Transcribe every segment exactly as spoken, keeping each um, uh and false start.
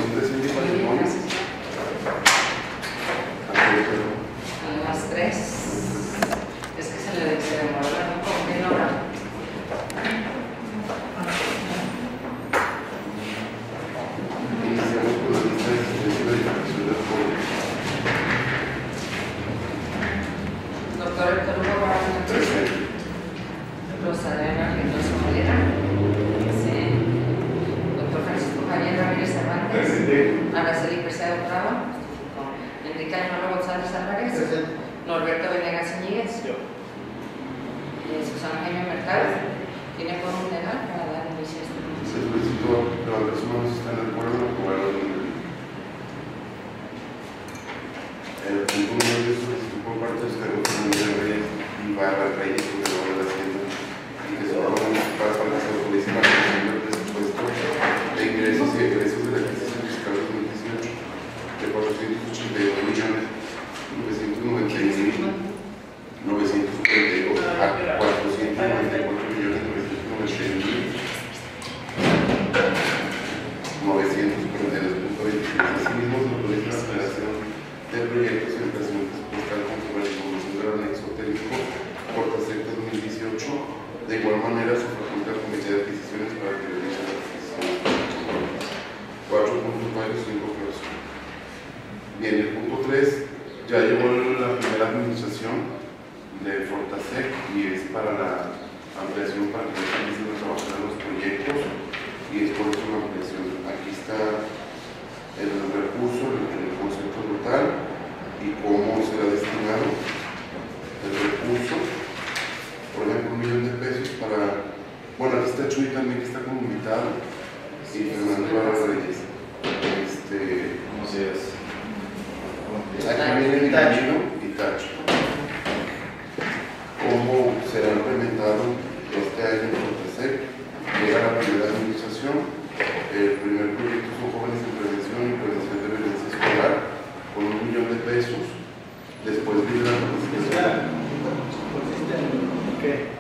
Comisión de Hacienda y Patrimonio. A las tres. Es que se le se demoró la como que no hora. Iniciamos con la lista de asistencia de dirección del público. Doctor Héctor Hugo Barón, Presente. Rosalena Mendoza Molina. Sí. Doctor Francisco Javier Ramírez Cervantes. Presente. Araceli Preciado Bravo. Enrique Armando González Álvarez. Presente. Norberto Venegas Iñiguez. Yo. Y Susana Jaime Mercado. ¿Tiene quórum legal para dar inicio a este proceso? Se solicitó que las personas están de acuerdo en aprobar el El punto número de solicitud por parte de Estado Comunidad Reyes y Barra Reyes sobre la obra de Hacienda y que se va a municipal para que se autorice la aprobación del presupuesto de ingresos y egresos de la ejercicio fiscal dos mil dieciocho de cuatrocientos ochenta y dos millones novecientos noventa y un mil novecientos cincuenta y dos a cuatrocientos noventa y cuatro millones novecientos noventa y un mil novecientos cuarenta y dos punto veinticinco. Asimismo, se autoriza la generación de proyectos y educación presupuestal conforme a la información del anexo técnico Portasec dos mil dieciocho. De igual manera, se faculta al Comité de Adquisiciones para que realice las adquisiciones. cuatro puntos varios, cinco clausos. Bien, el punto tres ya llegó la primera administración de Fortasec y es para la ampliación para que se comiencen a trabajar en los proyectos y es por eso la ampliación. Aquí está el recurso, el, el concepto total y cómo será destinado el recurso. Por ejemplo, un millón de pesos para, bueno, aquí está Chuy también que está como invitado y Fernando Barra Reyes. Este, ¿Cómo se hace? aquí viene el camino y Tacho. ¿Cómo será implementado este año en Fortasec? Llega la primera administración. El primer proyecto son jóvenes en prevención y prevención de violencia escolar con un millón de pesos. Después viene la capacitación. ¿Qué?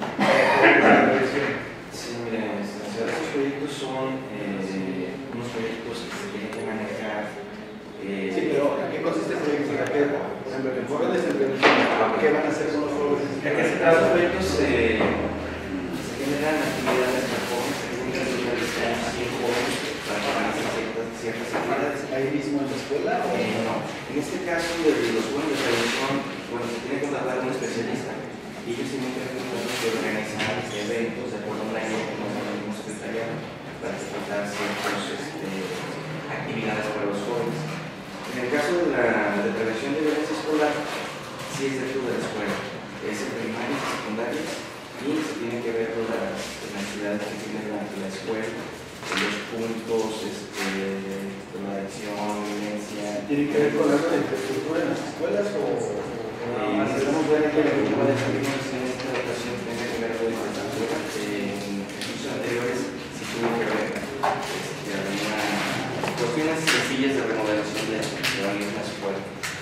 Sí, miren, estos proyectos son eh, unos proyectos que se tienen que manejar. Eh, Sí, pero ¿a qué consiste el proyecto? ¿A qué? Por ejemplo, en jóvenes en prevención, ¿qué van a hacer con los jóvenes? ¿A qué se trata? Los proyectos eh, se generan actividades para jóvenes, se generan actividades para cien jóvenes para realizar ciertas, ciertas actividades. ¿Ahí mismo en la escuela? O... Eh, no, en este caso de los jóvenes de prevención, bueno, se tiene que contratar a un especialista y ellos tienen que organizar eventos de acuerdo a una idea que nos da el mismo secretariado para tratar ciertas este, actividades para los jóvenes. En el caso de la de prevención de violencia escolar, sí es dentro de la escuela, es en primarias y secundarias y se tiene que ver con las necesidades que tiene la, la escuela, los puntos, este, la adicción, violencia. ¿Tiene que ver con algo de infraestructura en las escuelas o, o nada Eh, más? necesitamos ver que lo que va a salir en esta ocasión tiene que ver con la infraestructura. En ejercicios anteriores sí tuvo que ver este, alguna cuestiones sencillas de remodelación de, de la misma escuela.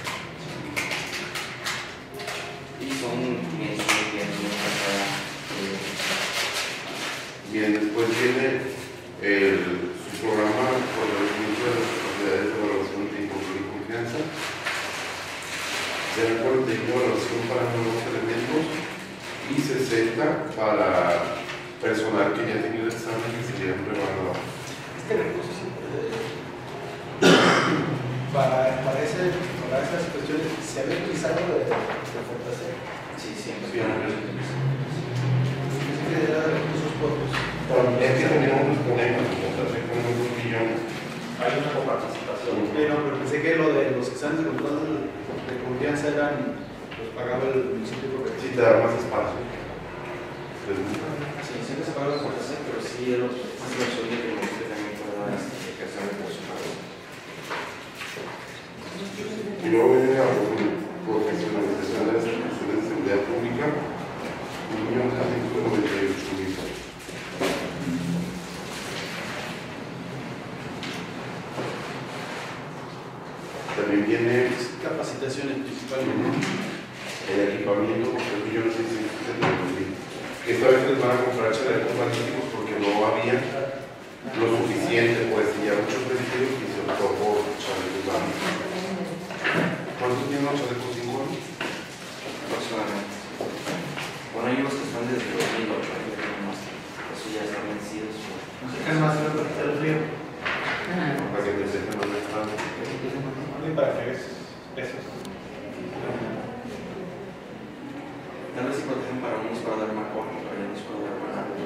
Y son quinientos mil quinientos para cada. Bien, después viene el, su programa por el reglamento de las capacidades de evaluación de control y confianza. Se acuerda de evaluación para nuevos elementos y sesenta para personal que ya ha tenido examen y sería preparado. Este recurso sí, eh, para, para, ese, para esas cuestiones, ¿se había utilizado de, de Fortasec? Sí, siempre. Sí, Andrés. Pensé que era de recursos propios. Es que teníamos unos problemas, entonces con un millón. Hay una coparticipación. Sí, no, pero pensé que lo de los exámenes de control de confianza eran, los pagaba el municipio porque Sí, te da más espacio. Sí, siempre se paga por hacer, pero sí es lo que el municipio también puede dar ejercer de por su pago. Y luego viene la profesionalización de las instituciones de seguridad pública, un millón trescientos noventa y ocho mil. También viene capacitaciones principalmente. el equipamiento por tres millones seiscientos setenta y dos mil. Esta vez les van a comprar chalecos balísticos porque no había lo suficiente, pues, y ya muchos pedidos y se los chalecos cinco años. Aproximadamente. Bueno, hay unos que están desde dos mil ocho, ahí ya tenemos, eso ya están vencidos. No se caen más para quitar el frío. Para que te sequen los estados. Y para que es pesos. Tal vez si protegen para unos para dar más corto, para ya nos para dar más rápido.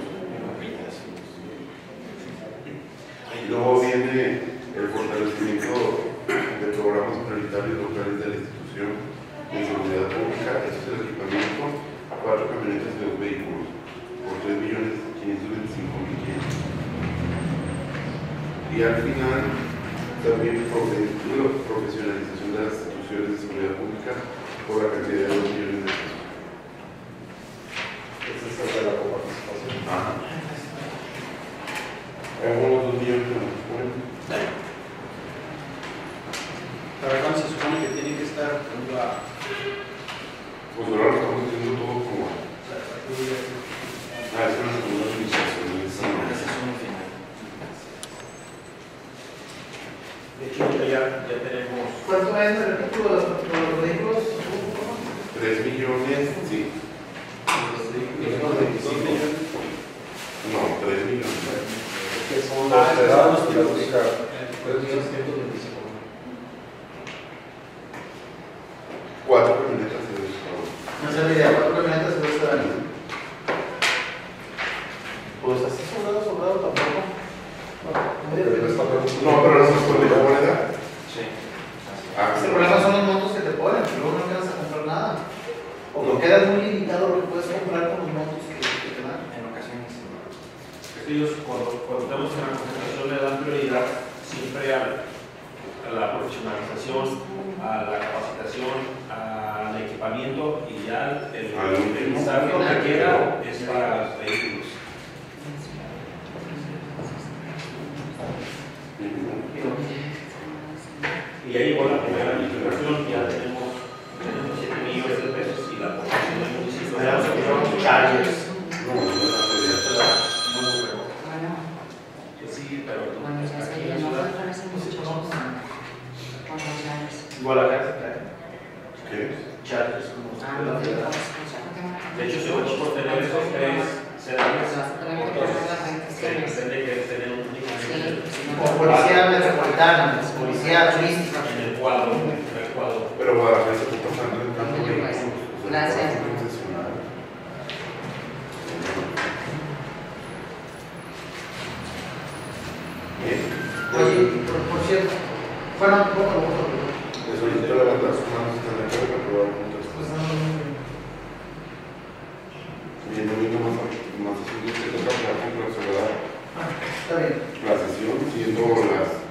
Y luego viene el fortalecimiento de programas prioritarios locales de la institución de seguridad pública. Eso es el equipamiento a cuatro camionetas y dos vehículos por tres millones quinientos veinticinco mil quinientos. Y al final también la profesionalización de las instituciones de seguridad pública por la cantidad de dos millones de pesos. Ese es el de la coparticipación. Ajá. Hay unos dos millones de pesos. ¿Para cuándo se supone que tiene que estar la, Pues ahora lo estamos haciendo todo como. la patrulla? Ah, es una segunda administración. Sí, ese es uno final. De hecho, ya, ya tenemos. ¿Cuánto es el repito de los, de los vehículos? Tres millones, sí. Vehículos veinticinco. No, tres millones. Que son Ah, los esos sedanos son y los los tipos. picados. tres millones ciento veinticinco. Cuatro camionetas y dos carros. No sé la idea, cuatro camionetas y dos sedales. Pues así sobrado, sobrado tampoco. No, pero no se puede la moneda. Sí. Ah, El problema son los montos que te ponen, que luego no alcanzas a comprar nada. O no quedas muy limitado lo que puedes comprar con los montos que, que te dan. En ocasiones. Ellos cuando, cuando estamos en la concentración le dan prioridad siempre al, a la profesionalización, a la capacitación, al equipamiento y ya el Al último. utilizar lo que queda es para los vehículos. Y ahí llegó la primera licitación, ya tenemos siete millones de pesos y la población del municipio ya se quedó Chargers. No, no, no, Bueno, Que sí, pero bueno, ya se aquí en la llenó ciudad. otra vez el muchacho con con los llaves. Guadalajara se trae. ¿qué? Chargers, como Ah, usted no, la ciudad. no, De hecho, si vamos por tener esos tres sedales, Tenemos que poner las se reinstancias. pretende que estén únicamente Como policía metropolitana, policía turística. en el cuadro, en el cuadro. Pero Guadalajara se está pasando el campo de Pues, vehículos. O sea, gracias. es concesionario. Bien. Oye, por, por cierto, bueno, bueno, bueno, bueno. Les solicito levantar sus manos en la cara para probar juntas. Pues no, no, no. Bien, domingo más más que toca hablar con la soledad. Ah, está bien. La sesión, siendo las